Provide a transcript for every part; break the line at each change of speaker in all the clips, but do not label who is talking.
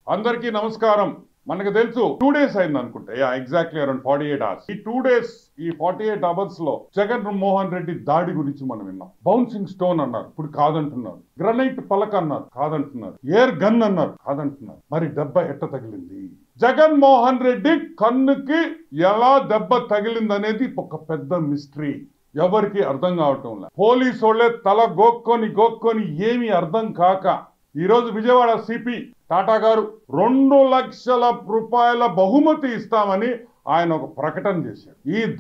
అందరికీ నమస్కారం. మనకు తెలుసు 2 days అయింది అనుకుంటా. Exactly around 48 hours. ఈ 2 days, ఈ 48 hours లో జగన్మోహన్ రెడ్డి దాడి గురించి మనం విన్నాం. బౌన్సింగ్ స్టోన్ అన్నారు, ఇప్పుడు కాదంటున్నారు. గ్రనైట్ పలక అన్నారు, కాదంటున్నారు. ఎయిర్ గన్ అన్నారు, కాదంటున్నారు. మరి దెబ్బ ఎట్ట తగిలింది? జగన్మోహన్ రెడ్డి కన్నుకి ఎలా దెబ్బ తగిలిందనేది ఒక పెద్ద మిస్టరీ. ఎవరికి అర్థం కావటం లేదు. పోలీసు వాళ్ళే తల గోక్కొని ఏమీ అర్థం కాక ఈరోజు విజయవాడ సిపి టాటా గారు 2 లక్షల రూపాయల బహుమతి ఇస్తామని ఆయన ఒక ప్రకటన చేశారు.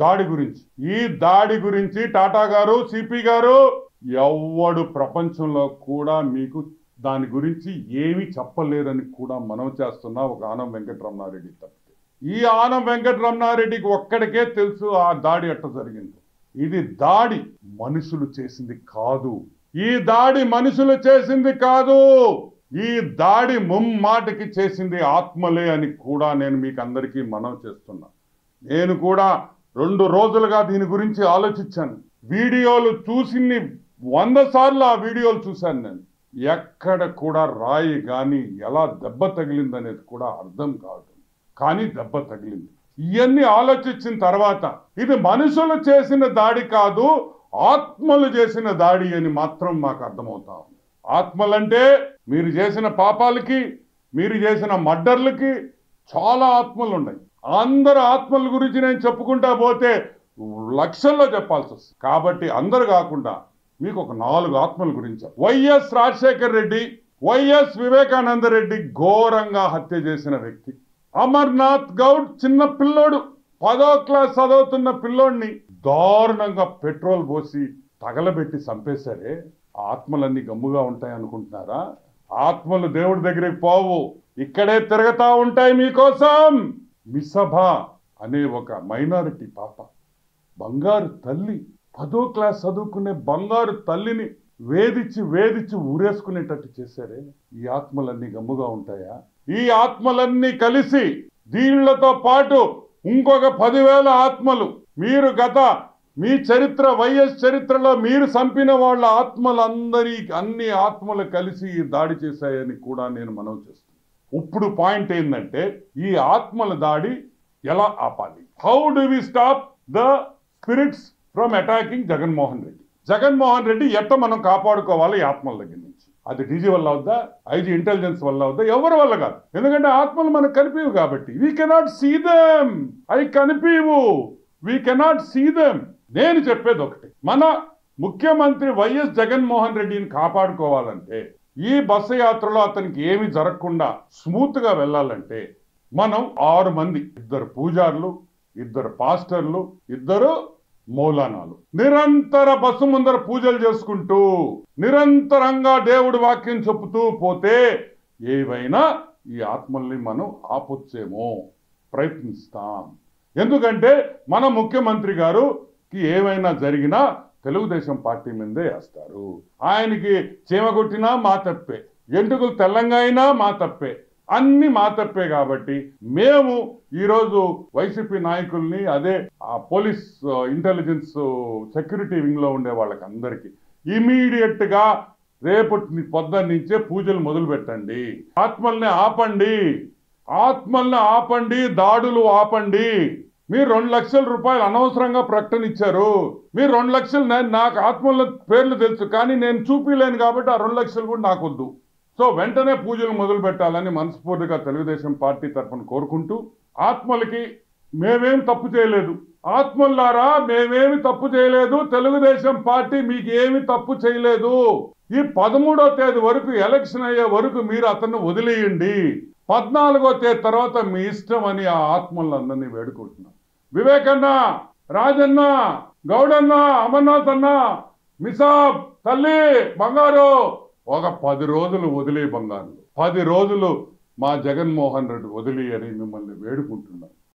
ఈ దాడి గురించి టాటా గారు, సిపి గారు ఎవడు ప్రపంచంలో కూడా మీకు దాని గురించి ఏమీ చెప్పలేదని కూడా మనం చేస్తున్నా ఒక ఆనం వెంకటరమణారెడ్డి తప్పితే. ఈ ఆనం వెంకటరమణారెడ్డికి ఒక్కడికే తెలుసు ఆ దాడి ఎట్ట జరిగిందో. ఇది దాడి మనుషులు చేసింది కాదు. ఈ దాడి మనుషులు చేసింది కాదు. ఈ దాడి ముమ్మాటికి చేసింది ఆత్మలే అని కూడా నేను మీకు అందరికీ మనవి చేస్తున్నా. నేను కూడా 2 రోజులుగా దీని గురించి ఆలోచించాను. వీడియోలు చూసి 100 సార్లు ఆ వీడియోలు చూశాను నేను. ఎక్కడ కూడా రాయి కానీ ఎలా దెబ్బ తగిలింది అనేది కూడా అర్థం కాదు. కానీ దెబ్బ తగిలింది. ఇవన్నీ ఆలోచించిన తర్వాత ఇది మనుషులు చేసిన దాడి కాదు, ఆత్మలు చేసిన దాడి అని మాత్రం మాకు అర్థమవుతా ఉంది. ఆత్మలంటే మీరు చేసిన పాపాలకి, మీరు చేసిన మర్డర్లకి చాలా ఆత్మలు ఉన్నాయి. అందరు ఆత్మల గురించి నేను చెప్పుకుంటా పోతే లక్షల్లో చెప్పాల్సి వస్తుంది. కాబట్టి అందరు కాకుండా మీకు ఒక 4 ఆత్మల గురించి. వైఎస్ రాజశేఖర రెడ్డి, వైఎస్ వివేకానంద రెడ్డి ఘోరంగా హత్య చేసిన వ్యక్తి. అమర్నాథ్ గౌడ్ చిన్న పిల్లోడు, 10వ క్లాస్ చదువుతున్న పిల్లోడిని దారుణంగా పెట్రోల్ పోసి తగలబెట్టి చంపేశారే. ఆత్మలన్నీ గమ్ముగా ఉంటాయి అనుకుంటున్నారా? ఆత్మలు దేవుడి దగ్గరికి పోవు, ఇక్కడే తిరగతా ఉంటాయి మీకోసం. మిసభ అనే ఒక మైనారిటీ పాప, బంగారు తల్లి, 10వ క్లాస్ చదువుకునే బంగారు తల్లిని వేధించి ఊరేసుకునేటట్టు చేశారే. ఈ ఆత్మలన్నీ గమ్ముగా ఉంటాయా? ఈ ఆత్మలన్నీ కలిసి దీళ్లతో పాటు ఇంకొక 10,000 ఆత్మలు, మీరు మీ చరిత్ర, వైఎస్ చరిత్రలో మీరు చంపిన వాళ్ళ అన్ని ఆత్మలు కలిసి ఈ దాడి చేశాయని కూడా నేను మనవి చేస్తున్నాను. ఇప్పుడు పాయింట్ ఏంటంటే, ఈ ఆత్మల దాడి ఎలా ఆపాలి? How do we stop the spirits from attacking Jaganmohan Reddy? Jaganmohan Reddy ఎట్ట మనం కాపాడుకోవాలి ఈ ఆత్మల దగ్గర నుంచి? అది డీజీ వల్ల అవుద్దా, ఐజీ ఇంటెలిజెన్స్ వల్ల అవుద్దా? ఎవరి వల్ల కాదు. ఎందుకంటే ఆత్మలు మనకు కనిపివు కాబట్టి. We cannot see them. అవి కనిపివు, వీ కెనాట్ సీ దెమ్. నేను చెప్పేది ఒకటి, మన ముఖ్యమంత్రి వైఎస్ జగన్మోహన్ రెడ్డిని కాపాడుకోవాలంటే, ఈ బస్సు యాత్రలో అతనికి ఏమి జరగకుండా స్మూత్ గా వెళ్ళాలంటే మనం 6 మంది, 2 పూజారులు, 2 పాస్టర్లు, 2 మౌలానాలు నిరంతర బస్సు ముందర పూజలు చేసుకుంటూ నిరంతరంగా దేవుడి వాక్యం చెబుతూ పోతే ఏవైనా ఈ ఆత్మల్ని మనం ఆపొచ్చేమో, ప్రయత్నిస్తాం. ఎందుకంటే మన ముఖ్యమంత్రి గారుకి ఏమైనా జరిగినా తెలుగుదేశం పార్టీ మీదే వేస్తారు. ఆయనకి చీమ కొట్టినా మా తప్పే, ఎంటుకలు తెల్లంగా అయినా మా తప్పే, అన్ని మా తప్పే. కాబట్టి మేము ఈరోజు వైసీపీ నాయకుల్ని, అదే పోలీస్ ఇంటెలిజెన్స్ సెక్యూరిటీ వింగ్ లో ఉండే వాళ్ళకి అందరికీ ఇమీడియట్ గా రేపటి పొద్దున్నుంచే పూజలు మొదలు పెట్టండి. ఆత్మల్ని ఆపండి, దాడులు ఆపండి. మీరు 2 లక్షల రూపాయలు అనవసరంగా ప్రకటన ఇచ్చారు. మీరు 2 లక్షలు, నాకు ఆత్మల పేర్లు తెలుసు కానీ నేను చూపిలేను కాబట్టి ఆ 2 లక్షలు కూడా నాకు వద్దు. సో వెంటనే పూజలు మొదలు పెట్టాలని మనస్ఫూర్తిగా తెలుగుదేశం పార్టీ తరఫున కోరుకుంటూ, ఆత్మలకి మేమేం తప్పు చేయలేదు, ఆత్మల్లారా మేమేమి తప్పు చేయలేదు, తెలుగుదేశం పార్టీ మీకు ఏమి తప్పు చేయలేదు. ఈ 13వ తేదీ వరకు, ఎలక్షన్ అయ్యే వరకు మీరు అతన్ని వదిలేయండి. 14వ తేదీ తర్వాత మీ ఇష్టం అని ఆ ఆత్మలందరినీ వేడుకుంటున్నాం. వివేకన్న, రాజన్న, గౌడన్న, అమర్నాథ్ అన్న, మిసాబ్ తల్లి బంగారు, ఒక 10 రోజులు వదిలే బంగారు, 10 రోజులు మా జగన్మోహన్ రెడ్డి వదిలి అని మిమ్మల్ని వేడుకుంటున్నాం.